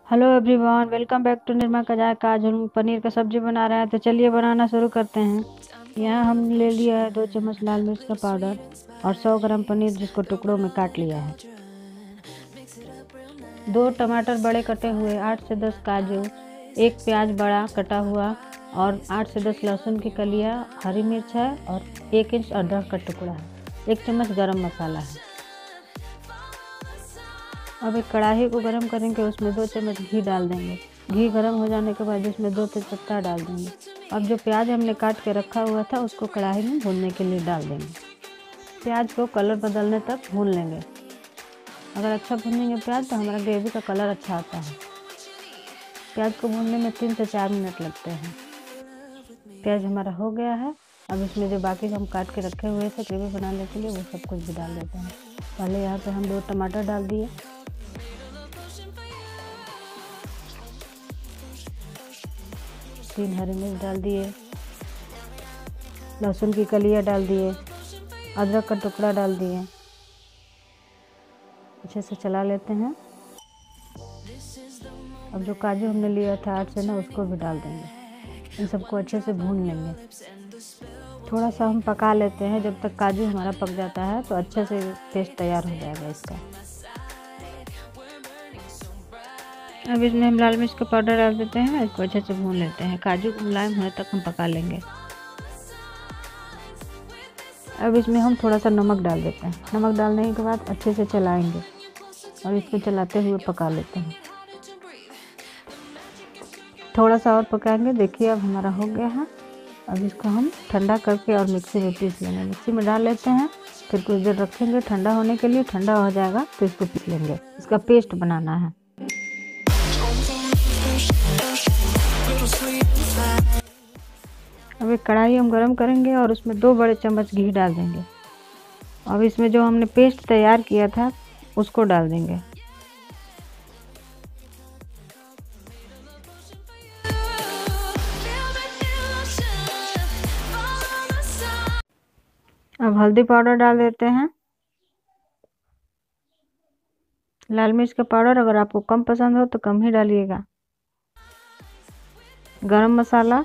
Hello everyone, welcome back to Nirma का जायका। आज हम पनीर का सब्जी बना रहे हैं, तो चलिए बनाना शुरू करते हैं। यहाँ हम ले लिया है 2 चम्मच लाल मिर्च का पाउडर और 100 ग्राम पनीर जिसको टुकड़ों में काट लिया है। 2 टमाटर बड़े कटे हुए, 8 से 10 काजू, 1 प्याज बड़ा कटा हुआ और 8 से 10 लहसुन की कलियाँ, हरी मिर्च है और 1 इंच अदरक का टुकड़ा है। 1 चम्मच गरम मसाला है। अब एक कढ़ाई को गरम करेंगे, उसमें 2 चम्मच घी डाल देंगे। घी गरम हो जाने के बाद उसमें 2 तेजपत्ता डाल देंगे। अब जो प्याज हमने काट के रखा हुआ था उसको कढ़ाई में भूनने के लिए डाल देंगे। प्याज को कलर बदलने तक भून लेंगे। अगर अच्छा भूनेंगे प्याज तो हमारा ग्रेवी का कलर अच्छा आता है। प्याज को भूनने में 3 से 4 मिनट लगते हैं। प्याज हमारा हो गया है। अब इसमें जो बाकी हम काट के रखे हुए थे ग्रेवी बनाने के लिए वो सब कुछ भी डाल देते हैं। पहले यहाँ पे हम 2 टमाटर डाल दिए, 3 हरी मिर्च डाल दिए, लहसुन की कलियाँ डाल दिए, अदरक का टुकड़ा डाल दिए। अच्छे से चला लेते हैं। अब जो काजू हमने लिया था 8 से 9 उसको भी डाल देंगे। इन सबको अच्छे से भून लेंगे। थोड़ा सा हम पका लेते हैं, जब तक काजू हमारा पक जाता है तो अच्छे से पेस्ट तैयार हो जाएगा इसका। अब इसमें हम लाल मिर्च का पाउडर डाल देते हैं। इसको अच्छे से भून लेते हैं। काजू मुलायम होने तक हम पका लेंगे। अब इसमें हम थोड़ा सा नमक डाल देते हैं। नमक डालने के बाद अच्छे से चलाएंगे और इसको चलाते हुए पका लेते हैं। थोड़ा सा और पकाएंगे। देखिए अब हमारा हो गया है। अब इसको हम ठंडा करके और मिक्सी में पीस लेंगे। मिक्सी में डाल लेते हैं, फिर कुछ देर रखेंगे ठंडा होने के लिए। ठंडा हो जाएगा तो इसको पीस लेंगे। इसका पेस्ट बनाना है। अब एक कढ़ाई हम गरम करेंगे और उसमें 2 बड़े चम्मच घी डाल देंगे। अब इसमें जो हमने पेस्ट तैयार किया था उसको डाल देंगे। अब हल्दी पाउडर डाल देते हैं, लाल मिर्च का पाउडर अगर आपको कम पसंद हो तो कम ही डालिएगा, गरम मसाला,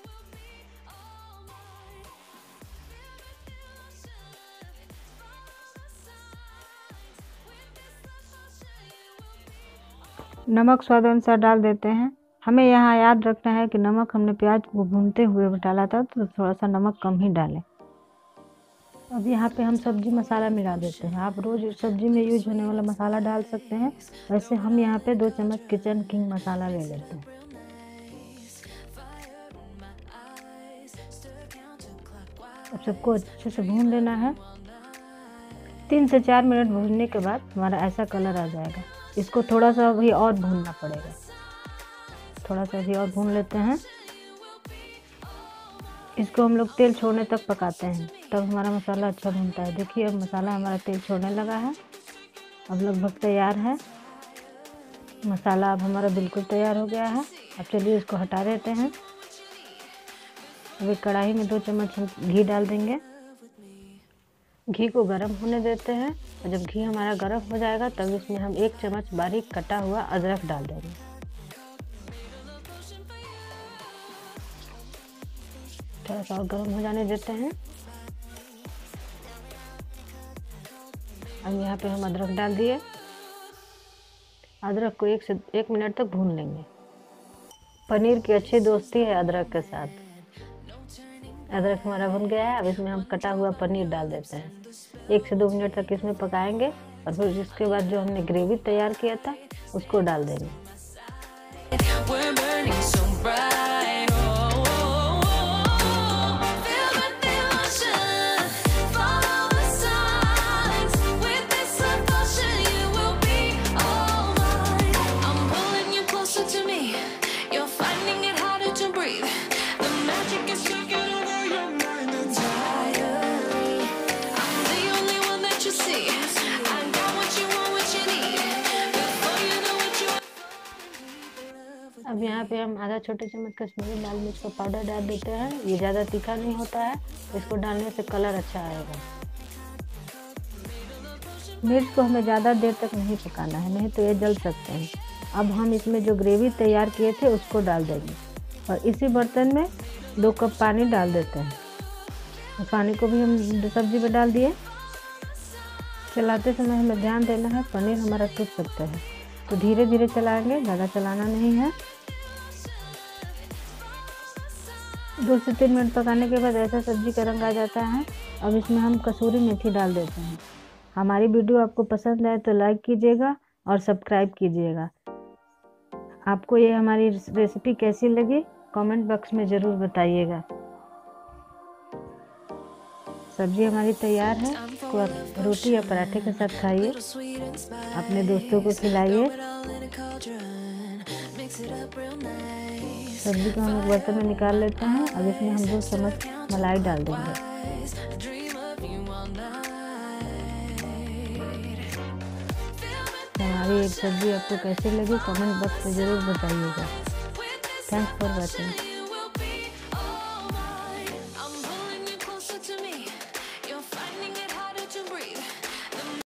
नमक स्वाद अनुसार डाल देते हैं। हमें यहाँ याद रखना है कि नमक हमने प्याज को भूनते हुए डाला था तो थोड़ा सा नमक कम ही डालें। अब यहाँ पे हम सब्जी मसाला मिला देते हैं। आप रोज़ सब्जी में यूज होने वाला मसाला डाल सकते हैं। वैसे हम यहाँ पे 2 चम्मच किचन किंग मसाला ले लेते हैं। अब सबको अच्छे से भून लेना है। 3 से 4 मिनट भूनने के बाद हमारा ऐसा कलर आ जाएगा। इसको थोड़ा सा भी और भूनना पड़ेगा। थोड़ा सा भी और भून लेते हैं। इसको हम लोग तेल छोड़ने तक पकाते हैं, तब हमारा मसाला अच्छा भूनता है। देखिए अब मसाला हमारा तेल छोड़ने लगा है। अब लगभग तैयार है मसाला। अब हमारा बिल्कुल तैयार हो गया है। अब चलिए इसको हटा देते हैं। अब एक कढ़ाई में 2 चम्मच हम घी डाल देंगे। घी को गर्म होने देते हैं और जब घी हमारा गर्म हो जाएगा तब इसमें हम 1 चम्मच बारीक कटा हुआ अदरक डाल देंगे। थोड़ा सा और गर्म हो जाने देते हैं। अब यहाँ पे हम अदरक डाल दिए। अदरक को 1 से 1 मिनट तक भून लेंगे। पनीर की अच्छी दोस्ती है अदरक के साथ। अदरक हमारा भुन गया है। अब इसमें हम कटा हुआ पनीर डाल देते हैं। 1 से 2 मिनट तक इसमें पकाएंगे और फिर इसके बाद जो हमने ग्रेवी तैयार किया था उसको डाल देंगे। अब यहाँ पे हम आधा छोटे चम्मच कश्मीरी लाल मिर्च का पाउडर डाल देते हैं। ये ज़्यादा तीखा नहीं होता है, इसको डालने से कलर अच्छा आएगा। मिर्च को हमें ज़्यादा देर तक नहीं पकाना है, नहीं तो ये जल सकते हैं। अब हम इसमें जो ग्रेवी तैयार किए थे उसको डाल देंगे और इसी बर्तन में 2 कप पानी डाल देते हैं। तो पानी को भी हम सब्जी में डाल दिए। चलाते समय हमें ध्यान देना है, पनीर हमारा टूट सकता है, तो धीरे धीरे चलाएंगे, ज़्यादा चलाना नहीं है। 2 से 3 मिनट पकाने के बाद ऐसा सब्जी का रंग आ जाता है। अब इसमें हम कसूरी मेथी डाल देते हैं। हमारी वीडियो आपको पसंद आए तो लाइक कीजिएगा और सब्सक्राइब कीजिएगा। आपको ये हमारी रेसिपी कैसी लगी कमेंट बॉक्स में ज़रूर बताइएगा। सब्जी हमारी तैयार है, इसको आप रोटी या पराठे के साथ खाइए, अपने दोस्तों को खिलाइए। सब्जी को हम एक बर्तन में निकाल लेते हैं। अब इसमें हम 2 चम्मच मलाई डाल देंगे। हमारी एक सब्जी आपको कैसी लगी कमेंट बॉक्स में ज़रूर बताइएगा। Thanks for watching.